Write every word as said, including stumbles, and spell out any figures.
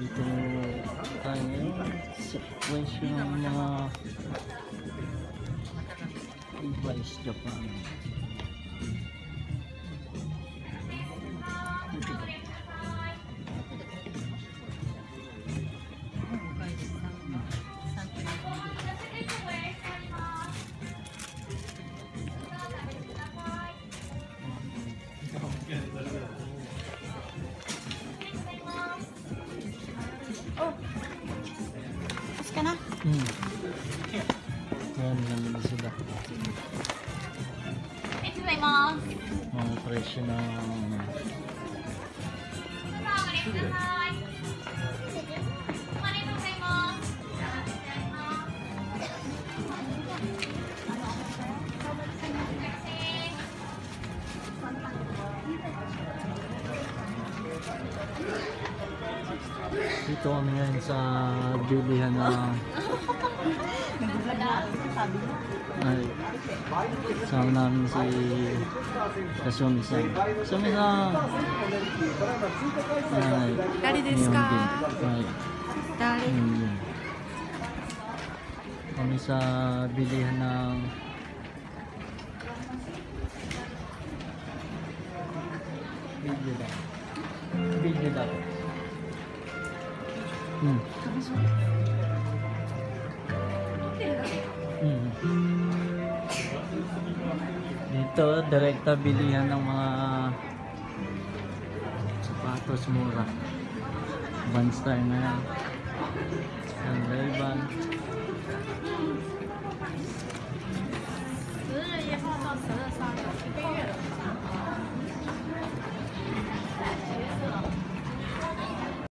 Dito tayo ngayon sa presyo ng mga Levi's Japan. Oh, pas ka na? Hmm. Ayan naman sila. Mga presyo ng dito kami ngayon sa bilihan ng ay, sama namin si Kasumi-san. Kasumi-san! Ay, Dari desu ka? ay, Dari? hmm. Kami sa bilihan ng video daw. Video daw. Hmm. Hmm. Dito, direkta bilihan ng mga sapatos mura. Vans tayo na yan. Ang Levi.